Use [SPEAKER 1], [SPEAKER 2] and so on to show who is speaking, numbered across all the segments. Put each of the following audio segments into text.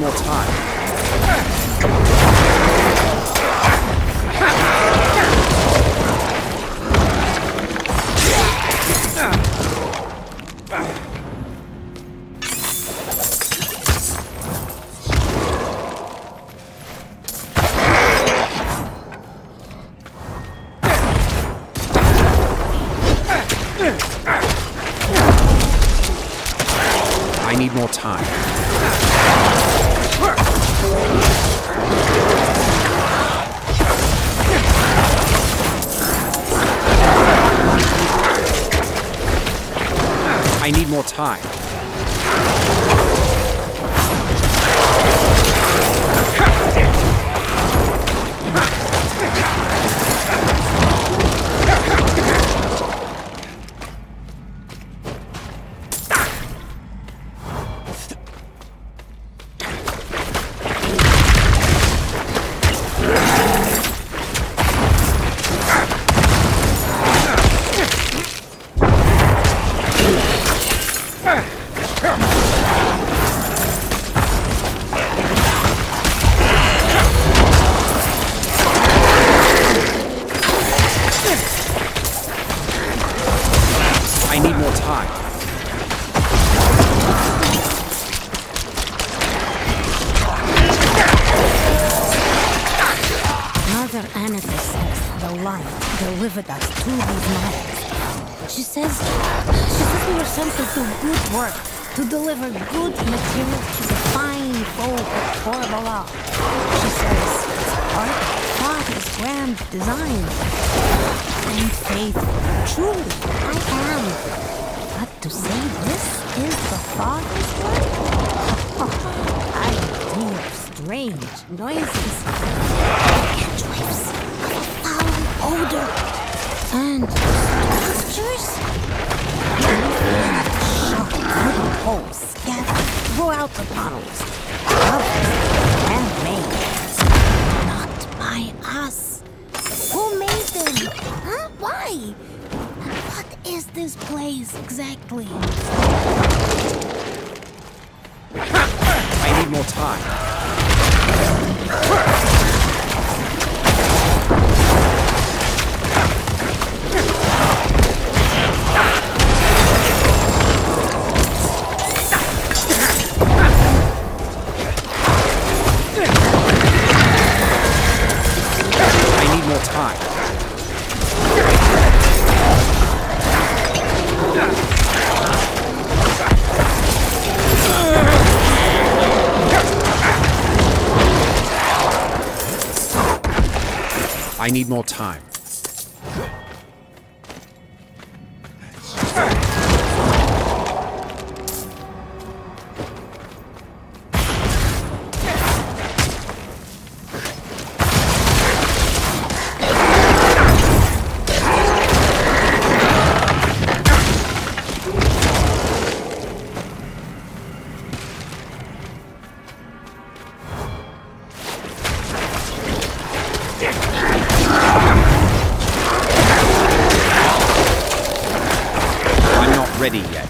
[SPEAKER 1] more time. I need more time. I need more time. I need more time.
[SPEAKER 2] Mother Anica says the light delivered us to these mines. She says we were sent to do good work, to deliver good material to the fine folk for the law. She says it's part of Father's grand design. And faith, truly, I am. But to say this is the Father's work? I hear strange noises, cantrips, foul odor, and structures. Sharp wooden holes scattered throughout the tunnels. Others handmade, not by us. Who made them? Huh? Why? And what is this place exactly?
[SPEAKER 1] I need more time. I need more time. I need more time. Ready yet.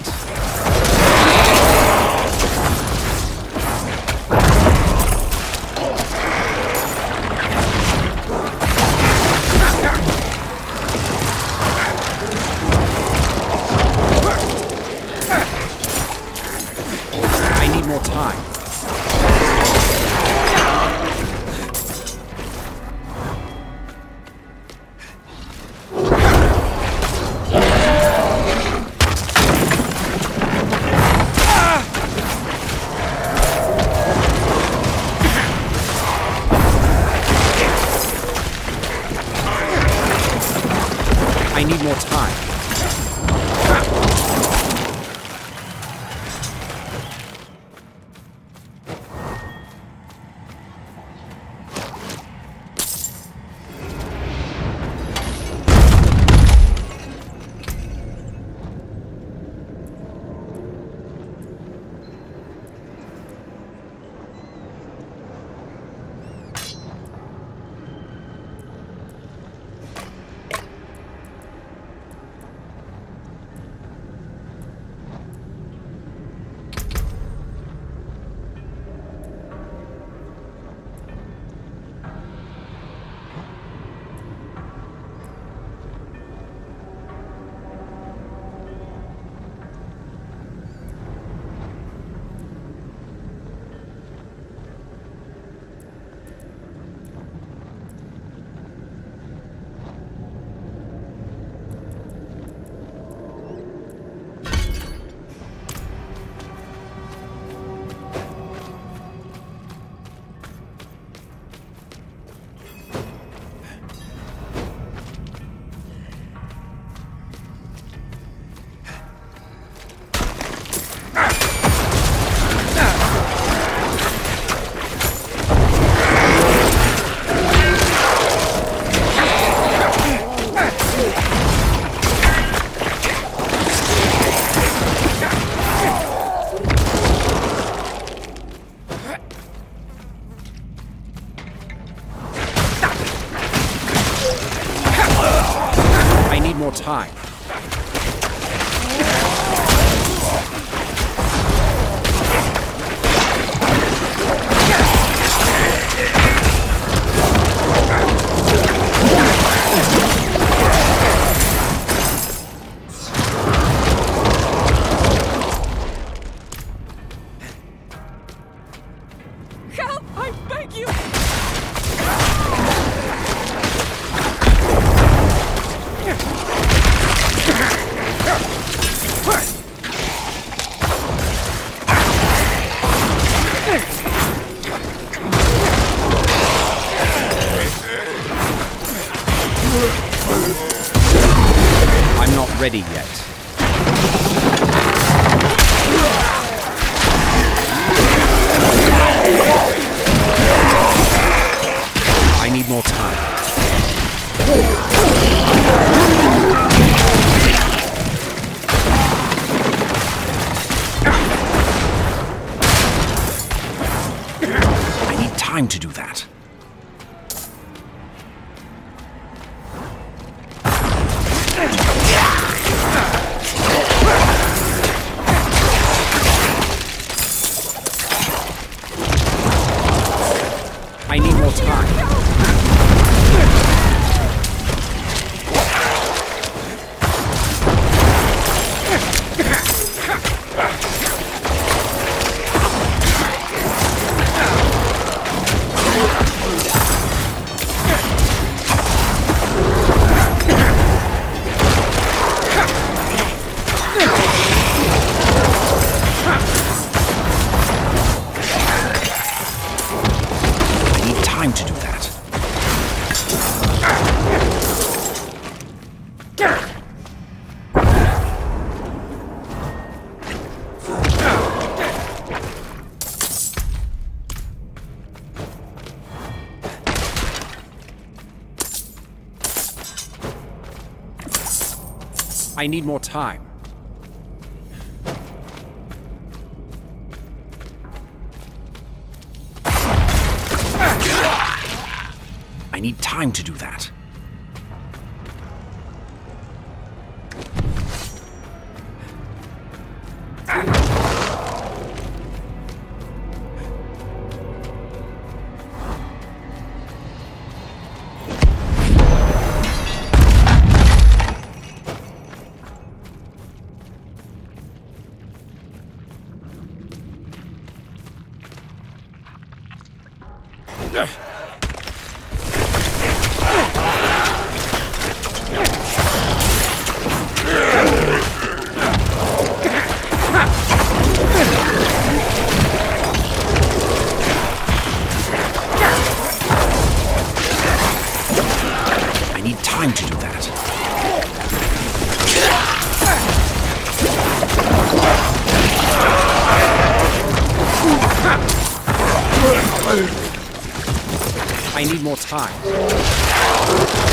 [SPEAKER 1] I need more time. I need more time. ready yet. I need more time. I need time to do that. I need more time. To do that. I need more time. I need time to do that. I need time to do that. I need more time.